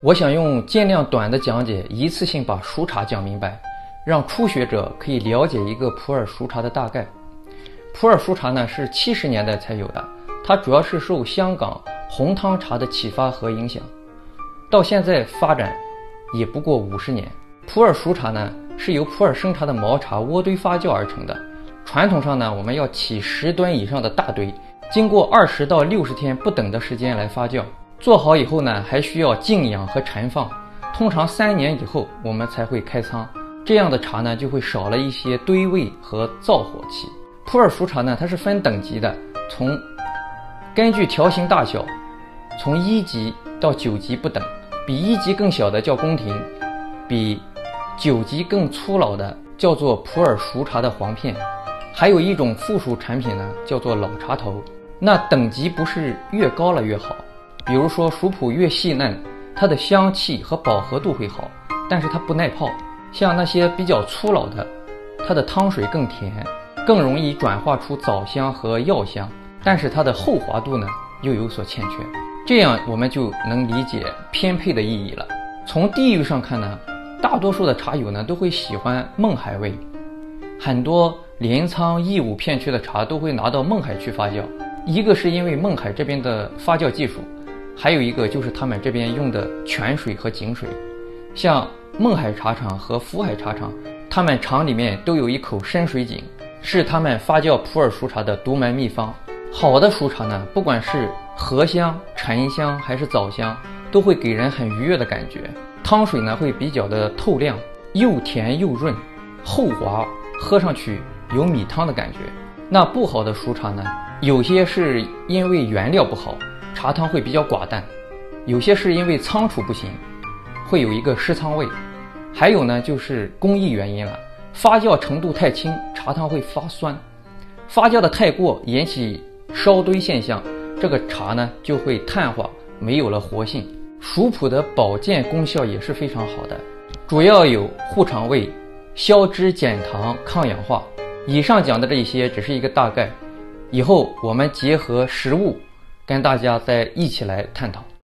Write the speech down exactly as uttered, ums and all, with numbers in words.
我想用尽量短的讲解，一次性把熟茶讲明白，让初学者可以了解一个普洱熟茶的大概。普洱熟茶呢是七十年代才有的，它主要是受香港红汤茶的启发和影响，到现在发展也不过五十年。普洱熟茶呢是由普洱生茶的毛茶渥堆发酵而成的。传统上呢，我们要起十吨以上的大堆，经过二十到六十天不等的时间来发酵。做好以后呢，还需要静养和陈放，通常三年以后我们才会开仓。这样的茶呢，就会少了一些堆味和燥火气。普洱熟茶呢，它是分等级的，从根据条形大小，从一级到九级不等，比一级更小的叫宫廷，比九级更粗老的叫做普洱熟茶的黄片，还有一种附属产品呢，叫做老茶头。那等级不是越高了越好，比如说熟普越细嫩，它的香气和饱和度会好，但是它不耐泡。像那些比较粗老的，它的汤水更甜，更容易转化出枣香和药香，但是它的后滑度呢又有所欠缺。这样我们就能理解偏配的意义了。从地域上看呢，大多数的茶友呢都会喜欢勐海味，很多镰仓、义乌片区的茶都会拿到勐海去发酵。一个是因为勐海这边的发酵技术，还有一个就是他们这边用的泉水和井水。像勐海茶厂和福海茶厂，他们厂里面都有一口深水井，是他们发酵普洱熟茶的独门秘方。好的熟茶呢，不管是荷香、沉香还是枣香，都会给人很愉悦的感觉。汤水呢会比较的透亮，又甜又润，厚滑，喝上去有米汤的感觉。那不好的熟茶呢，有些是因为原料不好，茶汤会比较寡淡，有些是因为仓储不行，会有一个湿仓味，还有呢就是工艺原因了，发酵程度太轻，茶汤会发酸，发酵的太过引起烧堆现象，这个茶呢就会碳化，没有了活性。熟普的保健功效也是非常好的，主要有护肠胃、消脂减糖、抗氧化。以上讲的这一些只是一个大概，以后我们结合实物跟大家再一起来探讨。